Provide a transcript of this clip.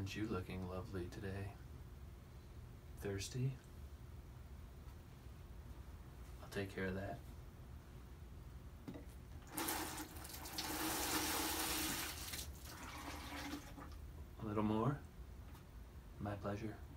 Aren't you looking lovely today? Thirsty? I'll take care of that. A little more? My pleasure.